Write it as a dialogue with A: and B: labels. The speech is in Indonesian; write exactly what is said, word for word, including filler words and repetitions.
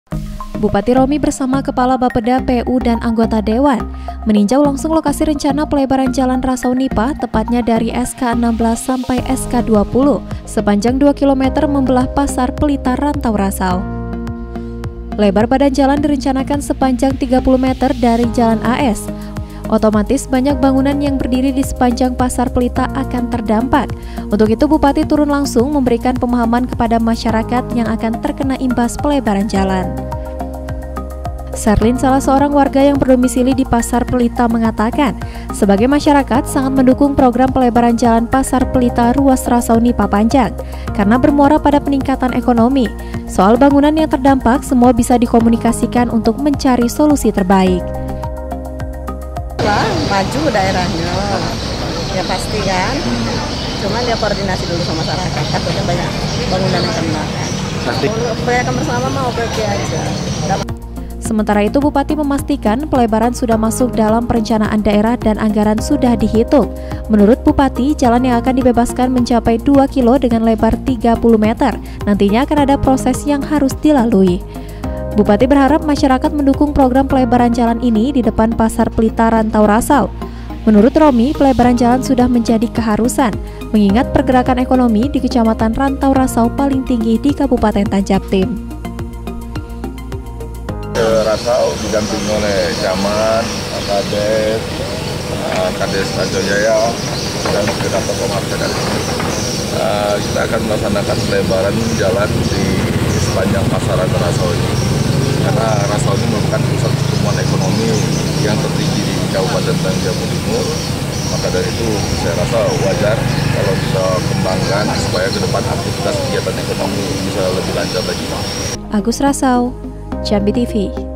A: Bupati Romi bersama Kepala Bapeda P U dan anggota Dewan meninjau langsung lokasi rencana pelebaran Jalan Rasau Nipah, tepatnya dari S K enam belas sampai S K dua puluh, sepanjang dua kilometer membelah Pasar Pelita Rantau Rasau. Lebar badan jalan direncanakan sepanjang tiga puluh meter dari Jalan A S. Otomatis banyak bangunan yang berdiri di sepanjang Pasar Pelita akan terdampak. Untuk itu Bupati turun langsung memberikan pemahaman kepada masyarakat yang akan terkena imbas pelebaran jalan. Serlin, salah seorang warga yang berdomisili di Pasar Pelita, mengatakan, sebagai masyarakat sangat mendukung program pelebaran jalan Pasar Pelita ruas Rasau Nipah panjang, karena bermuara pada peningkatan ekonomi. Soal bangunan yang terdampak, semua bisa dikomunikasikan untuk mencari solusi terbaik.
B: Lah, maju daerahnya, ya pasti kan. Cuman dia koordinasi dulu sama masyarakat, takutnya banyak bangunan yang kena. Kebanyakan bersama mau oke-oke aja.
A: Sementara itu, Bupati memastikan pelebaran sudah masuk dalam perencanaan daerah dan anggaran sudah dihitung. Menurut Bupati, jalan yang akan dibebaskan mencapai dua kilo dengan lebar tiga puluh meter. Nantinya akan ada proses yang harus dilalui. Bupati berharap masyarakat mendukung program pelebaran jalan ini di depan Pasar Pelita Rantau Rasau. Menurut Romi, pelebaran jalan sudah menjadi keharusan, mengingat pergerakan ekonomi di Kecamatan Rantau Rasau paling tinggi di Kabupaten Tanjab Tim.
C: Rasau didampingi oleh Camat, Kades, Kades Tanjung Jaya, dan beberapa pemerintah dari sini. Uh, kita akan melaksanakan pelebaran jalan di sepanjang pasaran Rasau ini, karena Rasau ini merupakan pusat pertumbuhan ekonomi yang tertinggi di Kabupaten Tanjab Timur. Maka dari itu saya rasa wajar kalau bisa kembangkan supaya ke depan aktivitas kegiatan ekonomi bisa lebih lancar lagi.
A: Agus Rasau, Jambi T V.